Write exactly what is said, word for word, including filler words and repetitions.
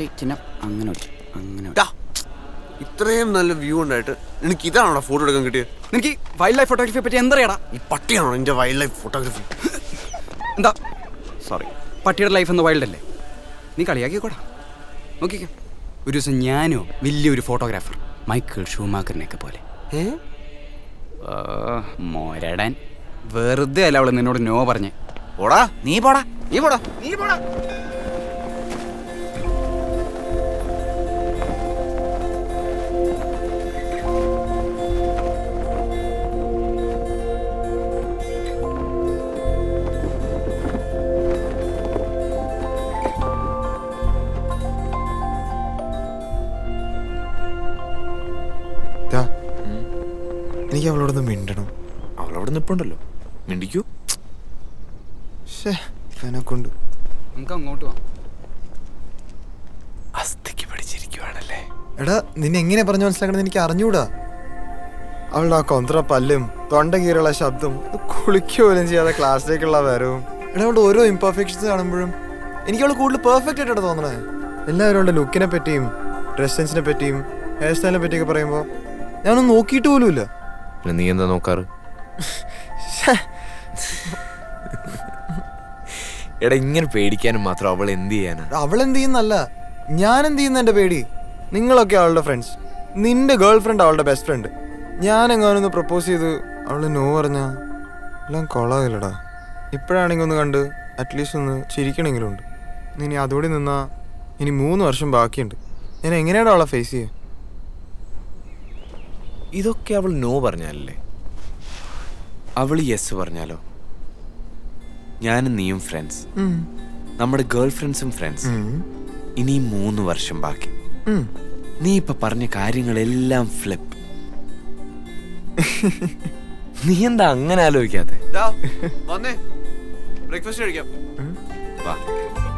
പട്ടി ചിഹ്നം അങ്ങനെ വെച്ചു അങ്ങനെ ഇത്രയും നല്ല വ്യൂ ഉണ്ടായിട്ട് എനിക്ക് ഇതാണോ ഫോട്ടോ എടുക്കാൻ കിട്ടിയത്? എനിക്ക് വൈൽഡ് ലൈഫ് ഫോട്ടോഗ്രാഫിയെ പറ്റി എന്തറിയാടാ? ഈ പട്ടിയാണോ എൻ്റെ വൈൽഡ് ലൈഫ് ഫോട്ടോഗ്രാഫി? എന്താ സോറി, പട്ടിയുടെ ലൈഫ് എന്ന് വൈൽഡ് അല്ലേ? നീ കളിയാക്കിക്കോടാ. നോക്കിക്കോ, ഒരു ദിവസം ഞാനോ വലിയൊരു ഫോട്ടോഗ്രാഫർ മൈക്കിൾ ഷൂമാക്കറിനെയൊക്കെ പോലെ മോരടാൻ വെറുതെ അല്ല അവള് നിന്നോട് നോ പറഞ്ഞേ. പോടാ നീ പോടാ നീ പോടാ നീ പോടാ എനിക്ക് അവളോടൊന്ന് മിണ്ടണം. അവളവിടെ നിൽപ്പുണ്ടല്ലോ, മിണ്ടിക്കൂ. കൊണ്ട് നമുക്ക് അങ്ങോട്ട് പോവാം. അസ്ഥിക്ക് പിടിച്ചിരിക്കുവാണല്ലേ. എടാ നിന്നെ എങ്ങനെ പറഞ്ഞു മനസ്സിലാക്കണമെന്ന് എനിക്ക് അറിഞ്ഞൂടാ. അവളുടെ ആ കൊന്ത്ര പല്ലും തൊണ്ട കീറുള്ള ശബ്ദം കുളിക്കുക പോലും ചെയ്യാതെ ക്ലാസ്സിലേക്കുള്ള വരവും. എടാ അവളുടെ ഓരോ ഇംപെർഫെക്ഷൻസ് കാണുമ്പോഴും എനിക്ക് അവൾ കൂടുതൽ പെർഫെക്റ്റ് ആയിട്ടാണ് തോന്നണേ. എല്ലാവരും അവളുടെ ലുക്കിനെ പറ്റിയും ഡ്രസ് സെൻസിനെ പറ്റിയും ഹെയർ സ്റ്റൈലിനെ പറ്റിയൊക്കെ പറയുമ്പോൾ ഞാനൊന്നും നോക്കിയിട്ട് പോലും ഇല്ല. നീ എന്താ നോക്കാറ്? എടാ ഇങ്ങനെ പേടിക്കാനും മാത്രം അവൾ എന്ത് ചെയ്യാനാ? അവൾ എന്ത് ചെയ്യുന്നല്ല, ഞാൻ എന്ത് ചെയ്യുന്ന എൻ്റെ പേടി. നിങ്ങളൊക്കെ അവളുടെ ഫ്രണ്ട്സ്, നിന്റെ ഗേൾ ഫ്രണ്ട് അവളുടെ ബെസ്റ്റ് ഫ്രണ്ട്. ഞാൻ എങ്ങാനൊന്ന് പ്രപ്പോസ് ചെയ്ത് അവൾ നോ പറഞ്ഞാ എല്ലാം കൊള്ളാകില്ലടാ. ഇപ്പോഴാണെങ്കിൽ ഒന്ന് കണ്ട് അറ്റ്ലീസ്റ്റ് ഒന്ന് ചിരിക്കണമെങ്കിലും ഉണ്ട്. ഇനി അതോടെ നിന്നാ ഇനി മൂന്ന് വർഷം ബാക്കിയുണ്ട്. ഞാൻ എങ്ങനെയാണ് അവളെ ഫേസ് ചെയ്യുക? ഇതൊക്കെ അവൾ നോ പറഞ്ഞാലല്ലേ? അവൾ യെസ് പറഞ്ഞാലോ? ഞാനും നീയും ഫ്രണ്ട്സ്, നമ്മുടെ ഗേൾ ഫ്രണ്ട്സും ഫ്രണ്ട്സ്. ഇനി മൂന്ന് വർഷം ബാക്കി. നീ ഇപ്പൊ പറഞ്ഞ കാര്യങ്ങളെല്ലാം ഫ്ലിപ്പ്. നീ എന്താ അങ്ങനെ ആലോചിക്കാത്തെ? ബ്രേക്ക്ഫാസ്റ്റ് കഴിക്കാം. വാ.